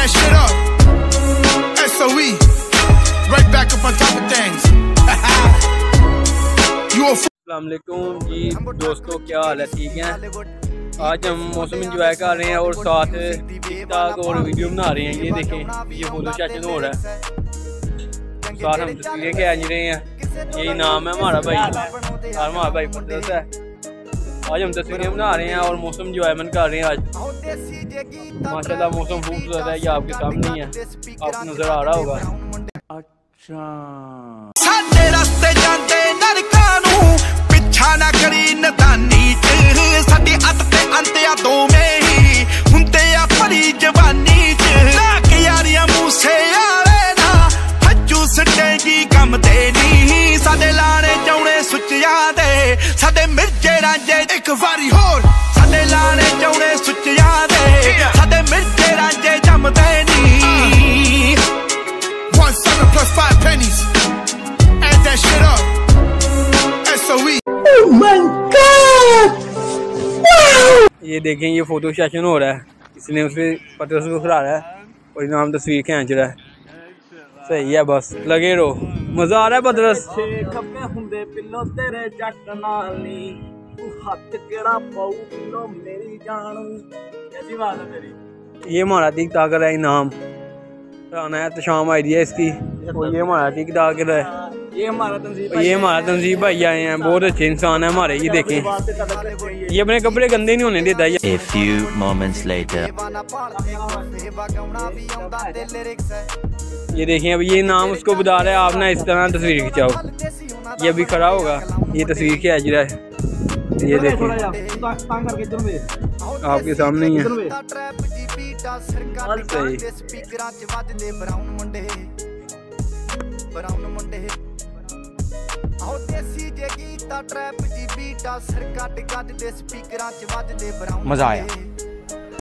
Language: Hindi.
that shit up. SOE. Right back up on top of things. You a अस्सलाम वालेकुम जी दोस्तों, क्या हाल है? ठीक हैं। आज हम मौसम इंजॉय कर रहे हैं और साथ टिकटॉक और वीडियो बना रहे हैं। ये देखें, ये फोटो सेशन हो रहा है, साथ हम तस्वीरें खींच रहे हैं। यही नाम है हमारा भाई, और हमारा भाई फतरस है। आज हम तस्वीरें बना रहे हैं और मौसम इंजॉयमेंट कर रहे हैं। आज माशाल्लाह मौसम खूबसूरत है, ये आपके सामने ही है, आपको नजर आ रहा होगा। अच्छा साडे रास्ते जांदे नरकां नूं पिछा ना करी नदानी च, साडी अत ते अंतिया दोवें ही हुंदे आ भरी जवानी च। लाक यारियां मूसे आवे ना हजू सटेगी कम दे नी, साडे लाने जाउने सुचिया दे, साडे मिर्जे रांझे एक वारी होर, साडे लाने जाउने सुचिया दे, साडे मिर्जे रांझे जमदे नी। 1 7 plus 5 pennies. Add that shit up. SOE. Oh my God! Wow! ये देखें, ये फोटो सेशन हो रहा है, इसने उससे फतरस को खिला रहा है और नाम तस्वीर खींच रहा है। सही है, बस लगे रहो, मजा आ रहा है। फतरस ये हमारा टिकटॉकर है, इनाम आना है तो शाम आई है इसकी। और ये हमारा टिकटॉकर है, ये हमारा तंजीब भाई आए हैं, बहुत अच्छे इंसान है हमारे। ये देखें, ये अपने कपड़े गंदे नहीं होने देता। A few moments later. ये देखें, अब ये नाम उसको बता रहा है, आप ना इस तरह तस्वीर खिंचाओ। ये अभी खड़ा होगा, ये तस्वीर खींच रहा है। ये देखें, आपके सामने ही है। सही मजा आया।